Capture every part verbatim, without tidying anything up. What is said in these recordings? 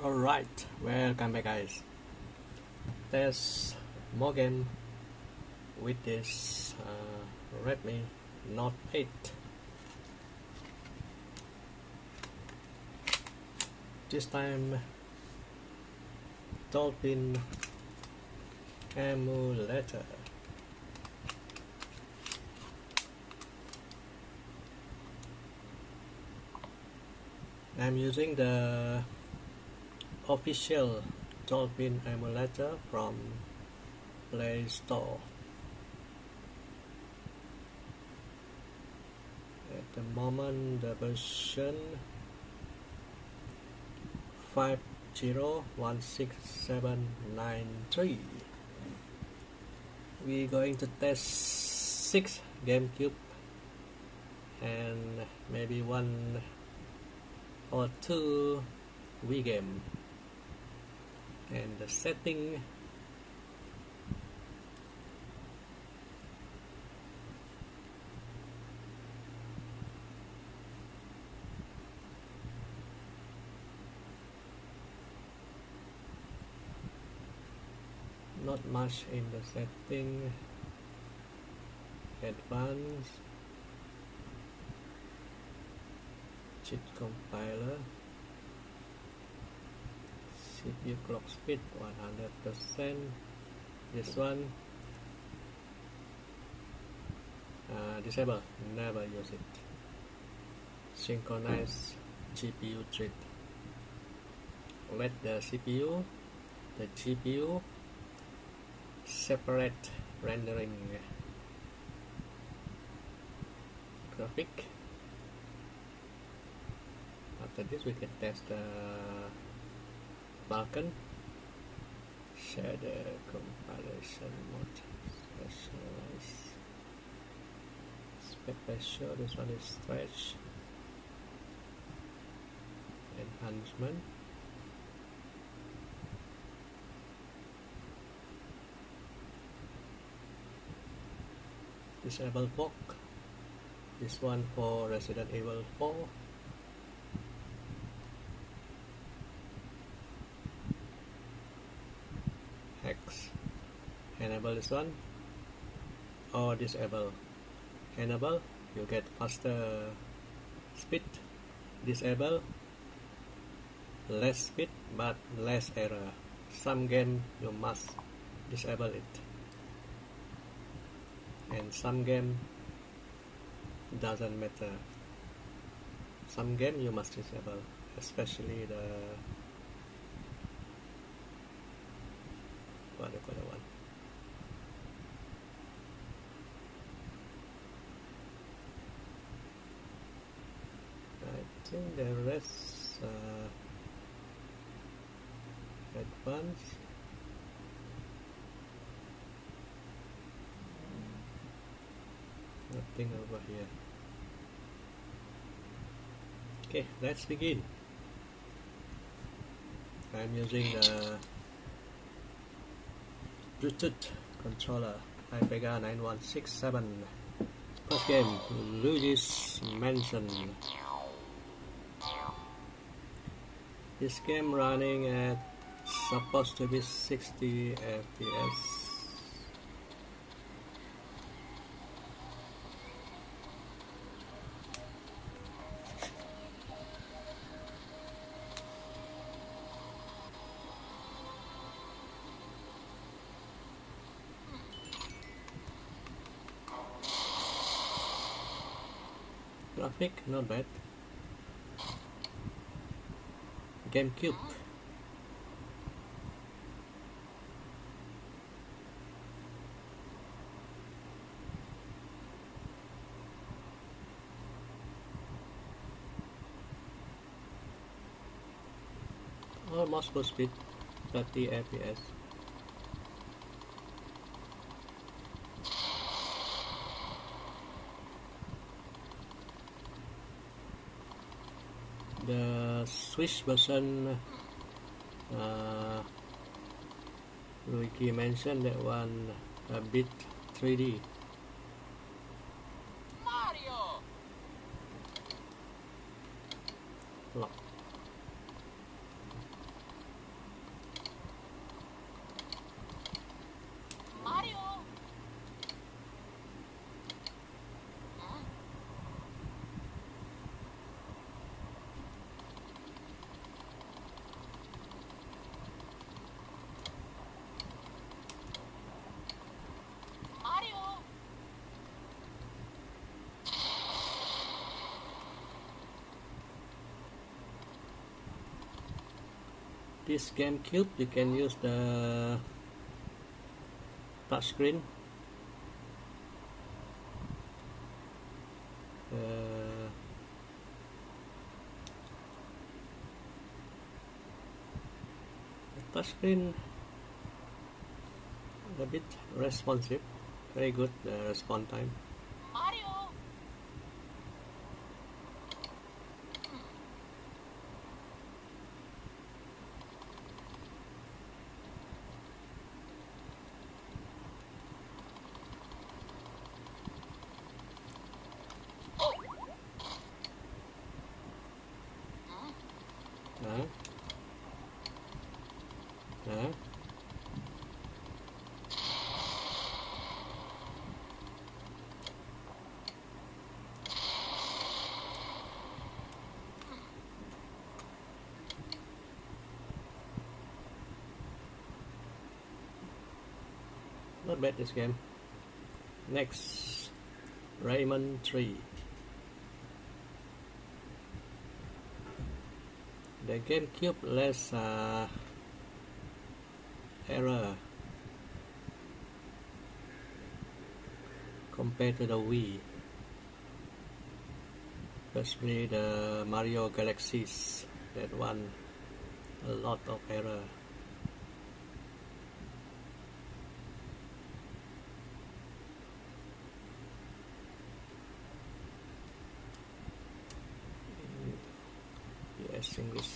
Alright, welcome back guys. There's more game with this uh, Redmi Note eight. This time Dolphin emulator. I'm using the official Dolphin emulator from Play Store. At the moment the version five zero one six seven nine three. We're going to test six GameCube and maybe one or two Wii game. And the setting not much in the setting. Advanced cheat compiler, C P U clock speed one hundred percent. This one uh, disable, never use it. Synchronize G P U thread. Let the C P U, the G P U separate rendering graphic. After this we can test the Vulkan. Shader compilation mode, specialize aspect ratio. This one is stretch enhancement. Disable fog. This one for Resident Evil four. Hex. Enable this one or disable. Enable, you get faster speed. Disable, less speed but less error. Some game you must disable it, and some game doesn't matter. Some game you must disable, especially the what do you call that one? I think the rest uh, advanced. Nothing over here. Okay, let's begin. I'm using the Bluetooth controller iPega nine one six seven. First game, Luigi's Mansion. This game running at supposed to be sixty F P S. Graphic, not bad. GameCube. Almost full speed, thirty F P S. The Switch version, uh, Luigi mentioned that one a bit three D. Mario. Lock. This GameCube, you can use the touchscreen. Uh, the touchscreen a bit responsive, very good uh, response time. Mario. Uh, uh, Not bad this game. Next, Rayman three. The GameCube less uh, error compared to the Wii, especially the Mario Galaxies. That one, a lot of error. Yes, English.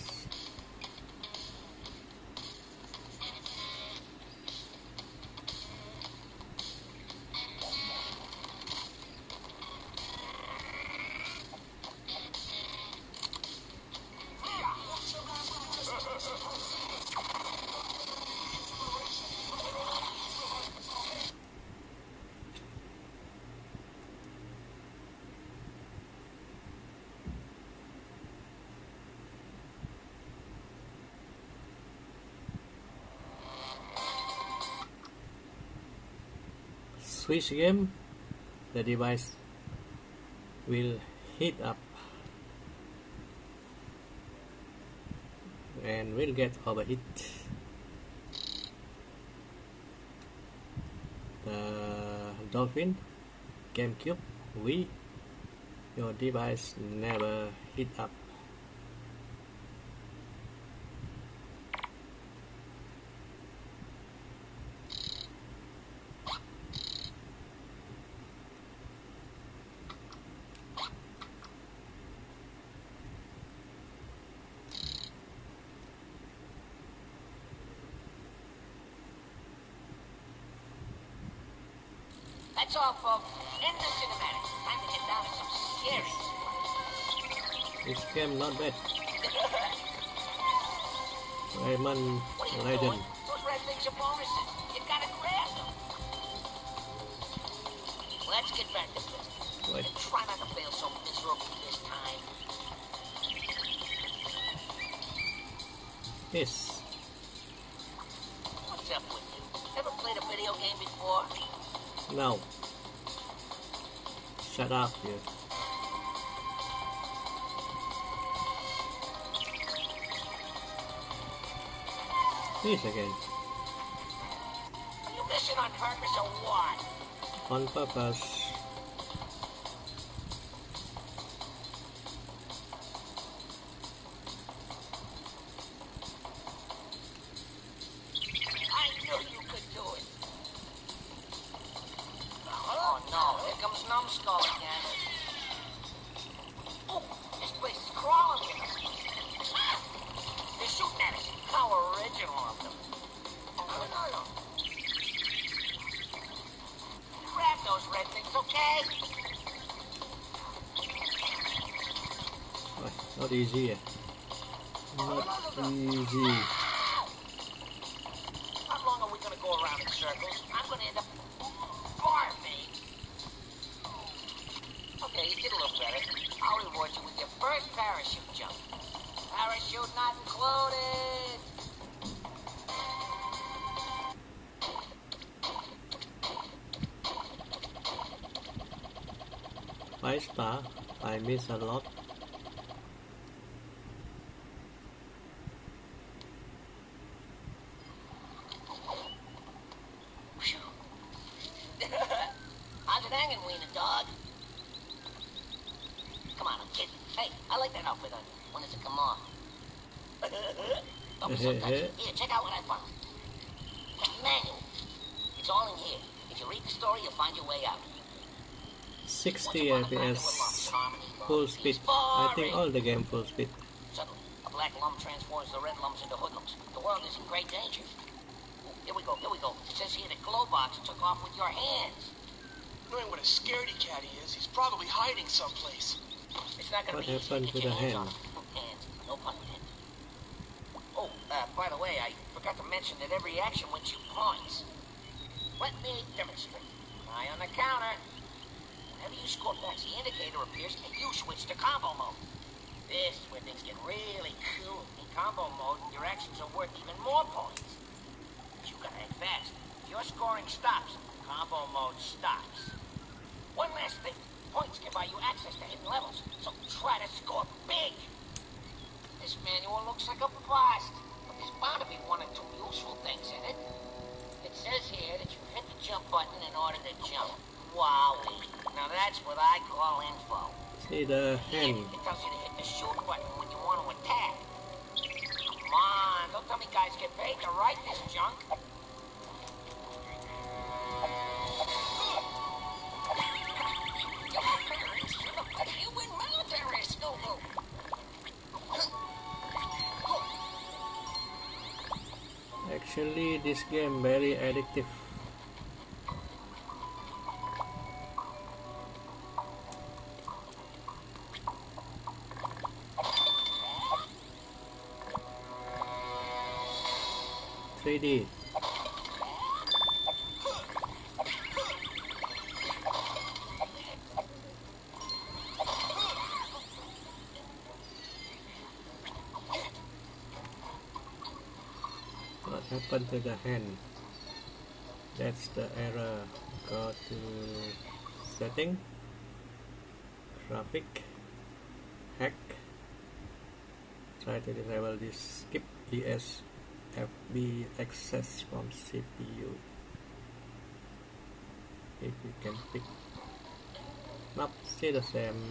Switch game, the device will heat up and will get overheat. The Dolphin, GameCube, Wii, your device never heat up. That's all, folks. End the cinematic. Time to get down to some scary. This game not bad. Rayman What are you Legend. doing? Those red things are bonuses. You gotta grab them. Let's get back to business. Wait. And try not to fail so miserably this time. Yes. What's up with you? Ever played a video game before? No. Shut up, you. This again. Are you missing on purpose or what? On purpose. I knew you could do it. Oh no, here comes Numbskull again. Oh, this place is crawling with them. They're shooting at us. How original of them. No, no, no. Grab those red things, okay? Oh, not easy. eh? Not easy. How long are we gonna go around in circles? I'm gonna end up barfing. Okay, you did a little better. I'll reward you with your first parachute jump. Parachute not included. Five star. I miss a lot. like that outfit on you. When does it come off? Don't be so touchy. Here, check out what I found. Manual. It's all in here. If you read the story, you'll find your way out. sixty F P S, full speed. I think all the game full speed. Suddenly, a black lump transforms the red lumps into hoodlums. The world is in great danger. Ooh, here we go, here we go. It says here that Glowbox took off with your hands. Knowing what a scaredy cat he is, he's probably hiding someplace. It's not gonna What be easy happened to to get your the hands hand? on him. Hands, no pun intended. Oh, uh, by the way, I forgot to mention that every action wins you points. Let me demonstrate. Eye on the counter. Whenever you score points, the indicator appears and you switch to combo mode. This is where things get really cool. In combo mode, your actions are worth even more points. But you gotta act fast. If your scoring stops, combo mode stops. One last thing. Points can buy you access to hidden levels, so try to score big. This manual looks like a bust, but there's bound to be one or two useful things in it. It says here that you hit the jump button in order to jump. Wowie. Now that's what I call info. See the Here, hand. it tells you to hit the shoot button when you want to attack. Come on, don't tell me guys get paid to write this junk. Human military school. Actually, this game very addictive. three D. What happened to the hand? That's the error. Go to setting, graphic, hack. Try to disable this skip E S F B access from C P U. If you can pick up, still the same.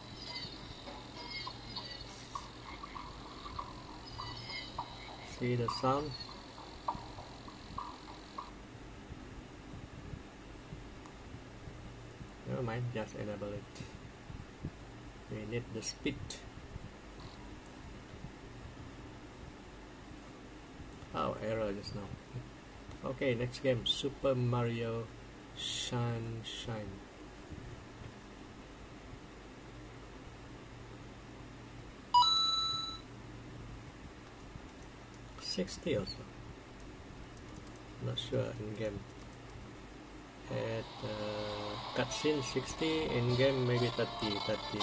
See the sound. Never mind, just enable it. We need the speed. Oh, error just now. Okay, next game, Super Mario Sunshine. sixty also. Not sure in game. At uh, cutscene sixty, in game maybe thirty, thirty.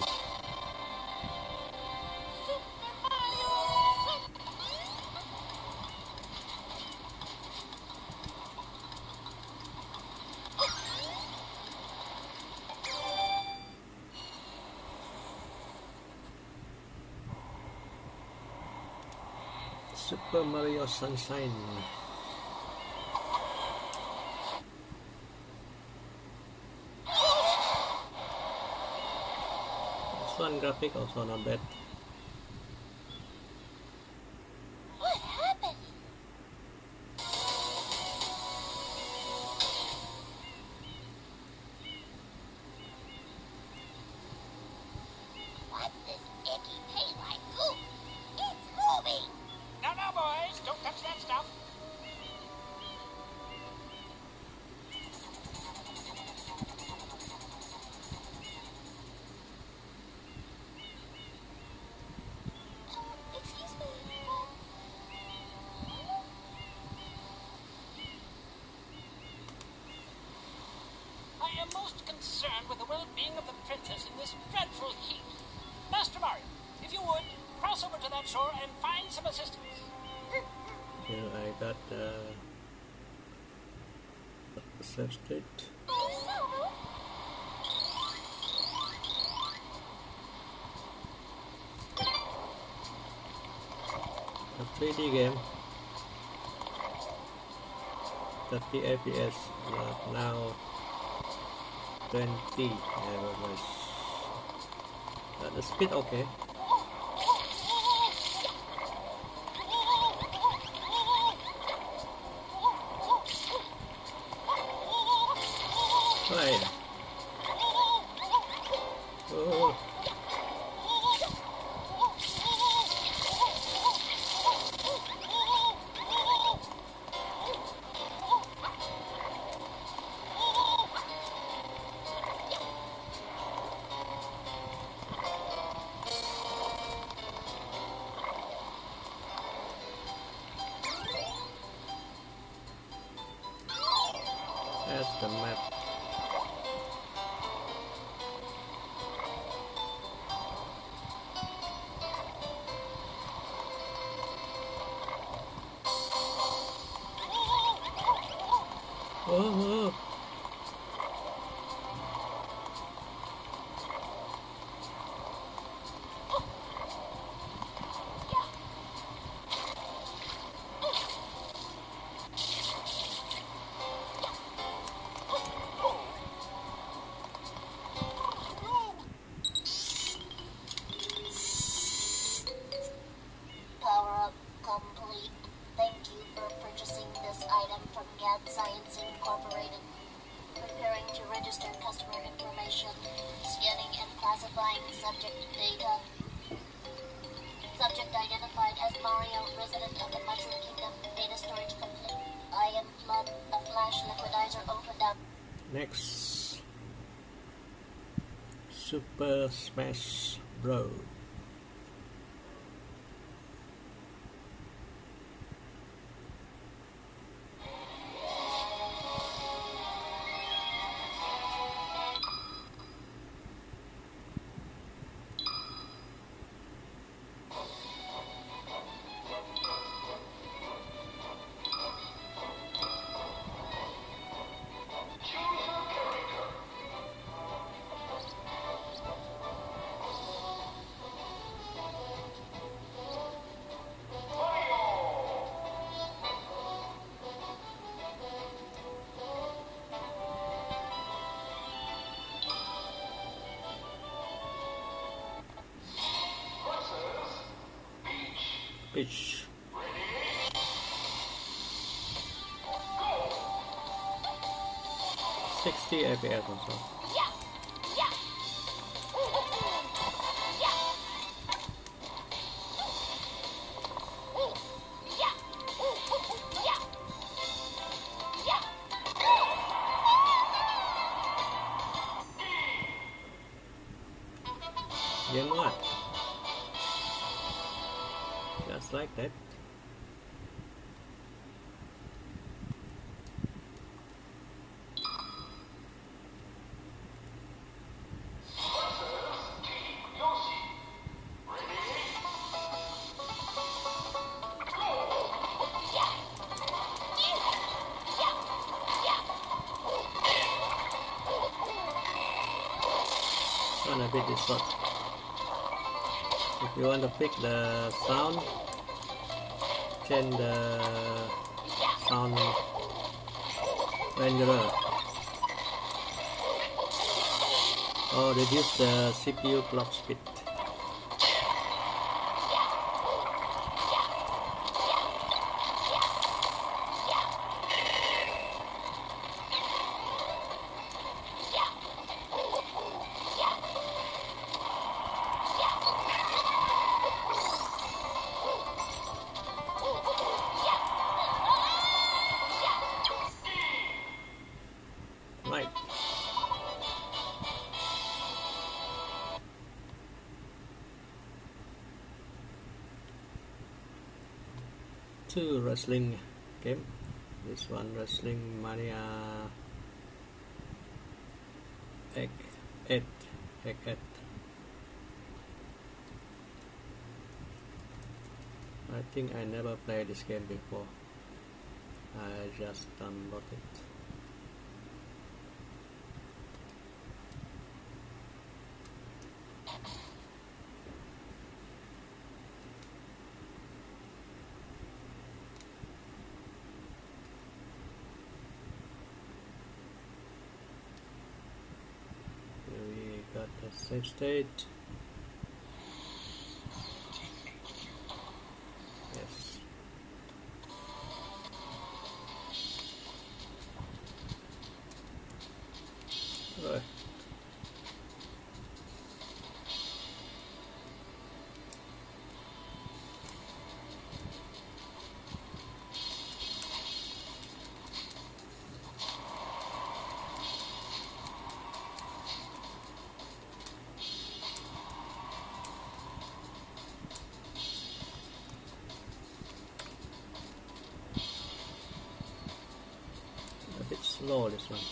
Super Mario Sunshine. This one graphic also not bad. What happened? What's this icky pay-like goop? It's moving! No, no, boys, don't touch that stuff. Excuse me. I am most concerned with the well-being of the princess in this dreadful heat. Master Mario, if you would, cross over to that shore and find some assistance. Here I got uh, the save state. A three D game. thirty F P S, but now twenty. Uh, the speed okay. Right. Oh. That's the map. Oh, oh. Power up complete. Thank you for purchasing this item from Gad Science Incorporated. Preparing to register customer information. Scanning and classifying subject data. Subject identified as Mario, resident of the Mushroom Kingdom. Data storage complete. I am Flood, the Flash Liquidizer opened up. Next, Super Smash Bros. Peach. sixty F P S or so. Then what? Just like that. Gonna beat this shot. If you want to pick the sound, change the sound renderer or reduce the C P U clock speed. Right. Two wrestling game. This one Wrestling Mania Egg eight Egg eight. I think I never played this game before. I just downloaded it. We got the save state. Yes. slow, this one.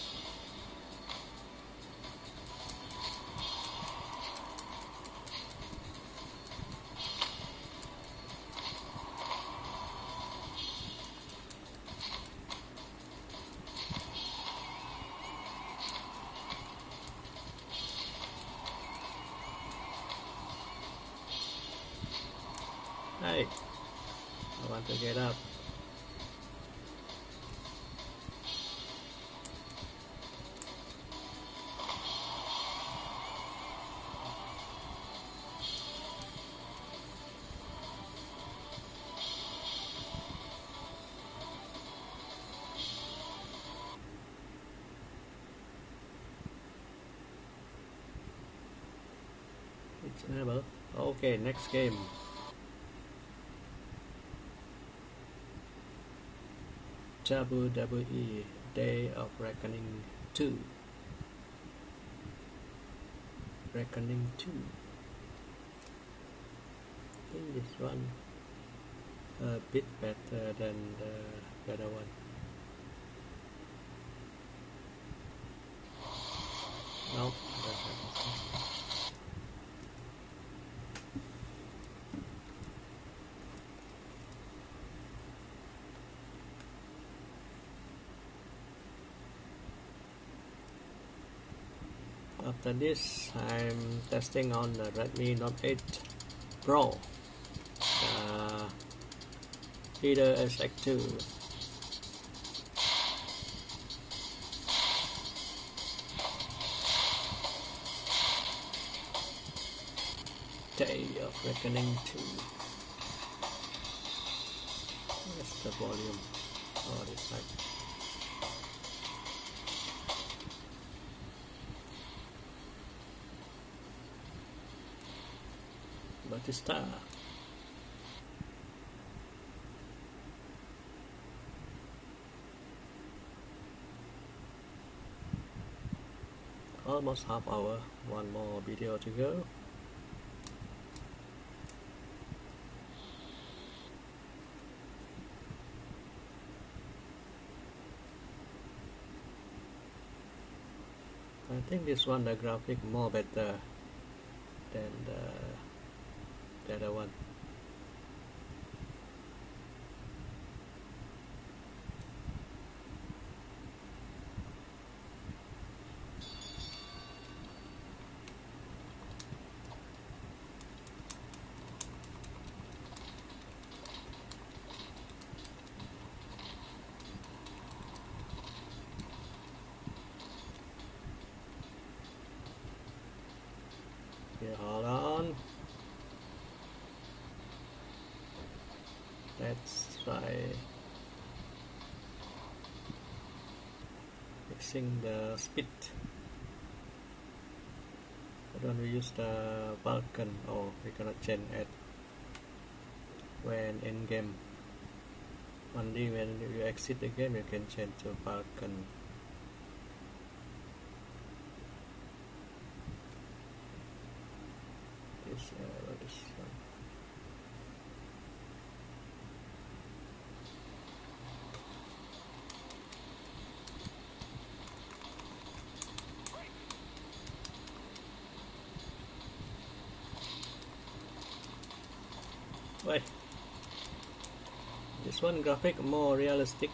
Hey, I want to get up. It's never. Okay, next game. W W E Day of Reckoning two. Reckoning two. I think this one a bit better than the other one. No, that's not. After this, I'm testing on the Redmi Note eight Pro, uh, either S X two. Day of Reckoning two. Where's the volume? Oh, this side. Batista. Almost half hour, one more video to go. I think this one the graphic more better than the, the other one. Yeah, hold on. Let's try fixing the speed. Why don't we use the Vulkan? Oh, we cannot change it when in game. Only when you exit the game you can change to Vulkan. This, uh, this one. Wait, this one graphic more realistic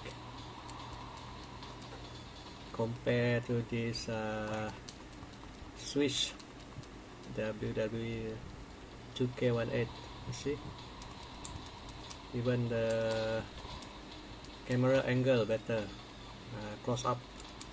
compared to this uh, Switch W W E two K eighteen. You see, even the camera angle better, uh, close up.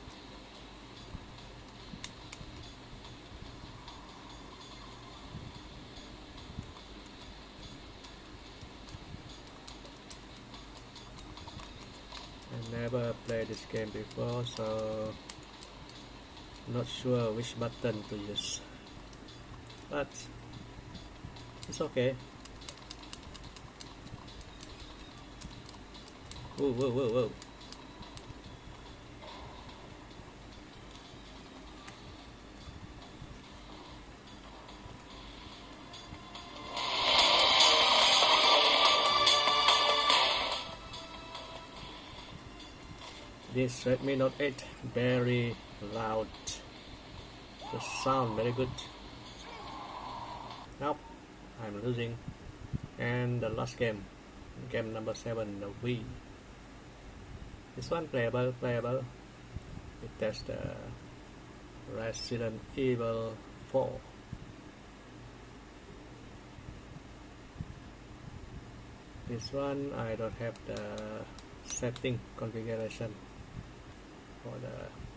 Never played this game before, so not sure which button to use, but it's okay. Whoa, whoa, whoa, whoa. This Redmi Note eight very loud. The sound very good. Nope, I'm losing. And the last game, game number seven, the Wii. This one playable, playable. It test the Resident Evil four. This one I don't have the setting configuration for the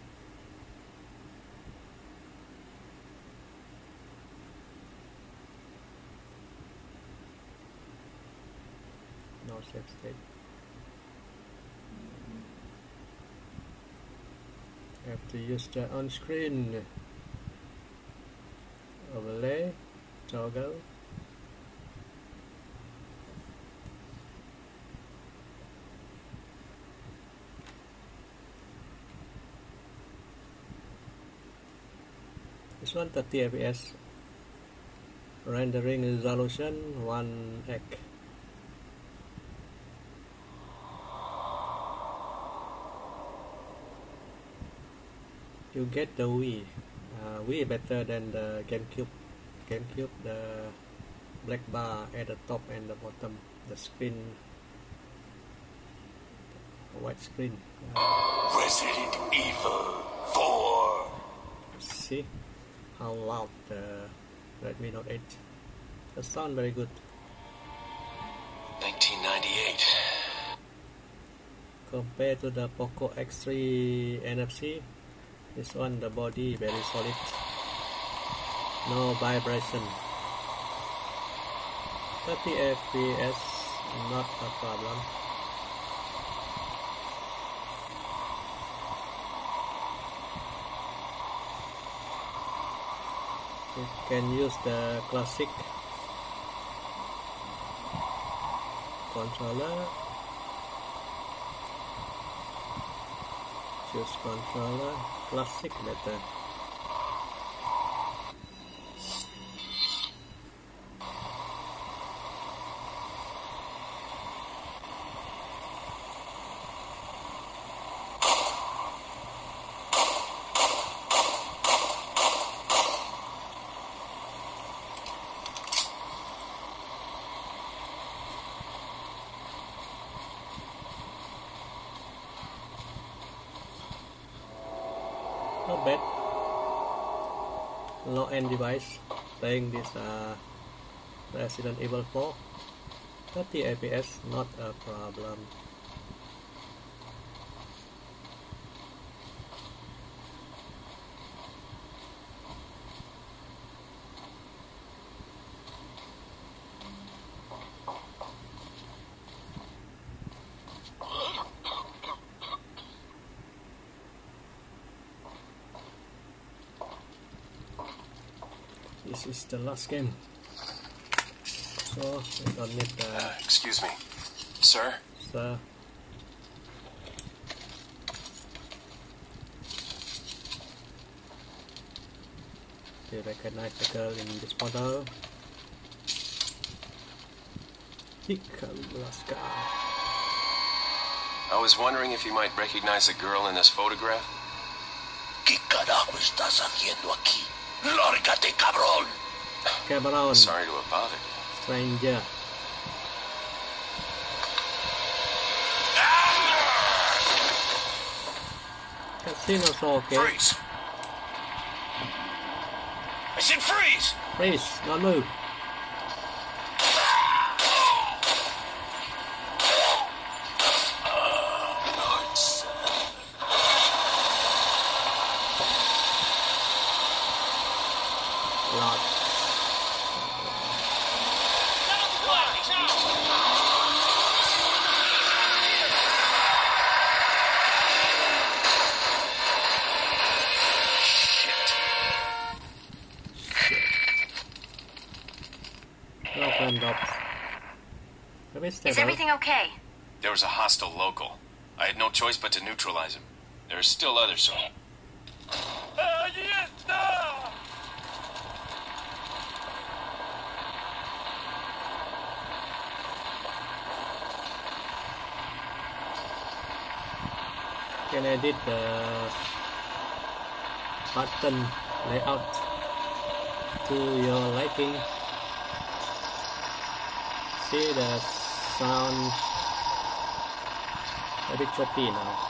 no save state. Have to use the on-screen overlay toggle. This one thirty F P S, rendering resolution one X. You get the Wii. Uh, Wii better than the GameCube. GameCube, the black bar at the top and the bottom, the screen, white screen. Uh, Resident Evil four. See how loud the Redmi Note eight. The sound very good. nineteen ninety-eight. Compared to the Poco X three N F C, this one the body very solid. No vibration. thirty F P S not a problem. You can use the classic controller. Choose controller, classic better. Not bad. Low-end device playing this uh, Resident Evil four. thirty F P S not a problem. This is the last game, so we don't need the. Uh, excuse me, sir. Sir. You recognize the girl in this photo. Hikaru Laska. I was wondering if you might recognize the girl in this photograph. ¿Qué carajo estás haciendo aquí? ¡Lárgate, cabrón! Cameron. Sorry to have bothered you. Stranger. Casino's okay. Freeze! I said freeze! Freeze, don't move. Lot. Opened up. Is everything okay? There was a hostile local. I had no choice but to neutralize him. There are still others, so... can edit the button layout to your liking. See the sound a bit choppy now.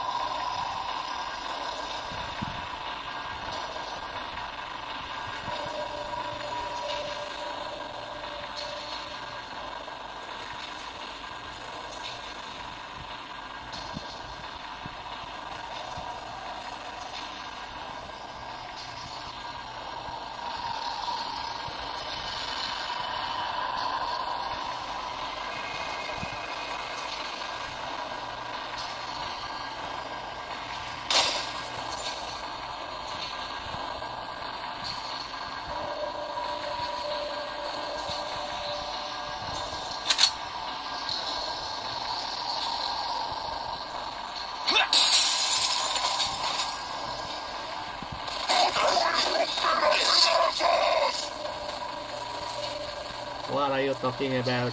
What are you talking about?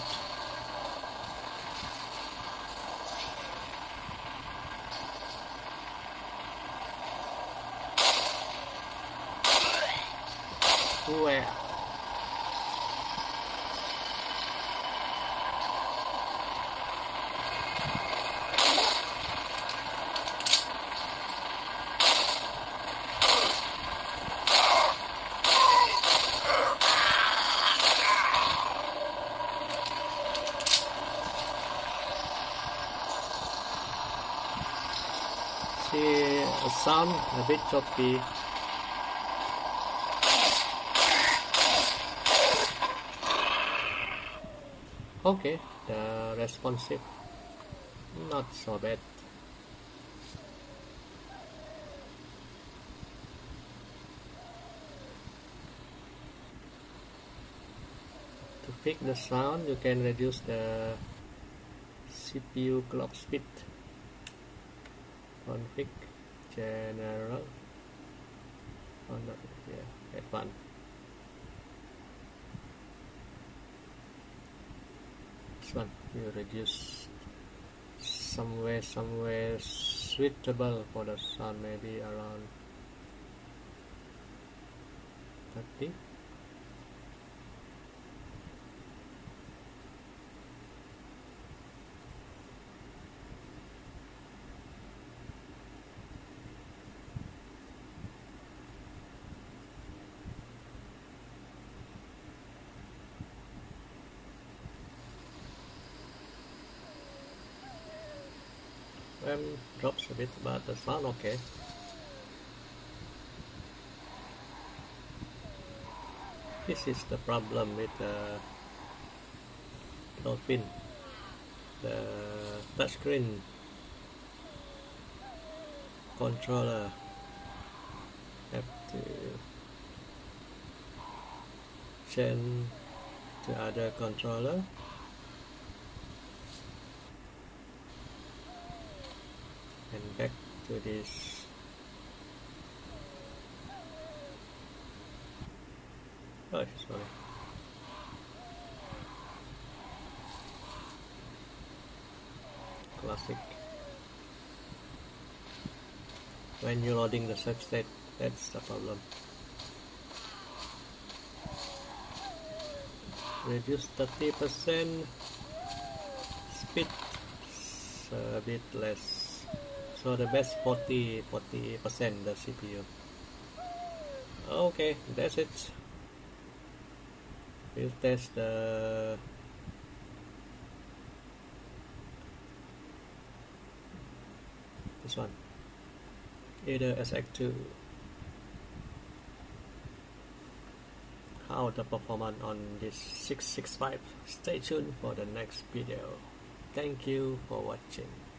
Where? See, a sound a bit choppy. Okay, the responsive, not so bad. To fix the sound, you can reduce the C P U clock speed. Config general. Oh no, yeah, F one. This one you reduce somewhere somewhere suitable for the sound, maybe around thirty. Um, drops a bit, but the sound okay. This is the problem with the Dolphin. The touchscreen controller have to change to other controller. And back to this oh sorry classic. When you're loading the save state, that's the problem. Reduce thirty percent speed, so a bit less. So the best forty percent the C P U. Okay, that's it. We'll test the this one, either S X two. How the performance on this six sixty-five. Stay tuned for the next video. Thank you for watching.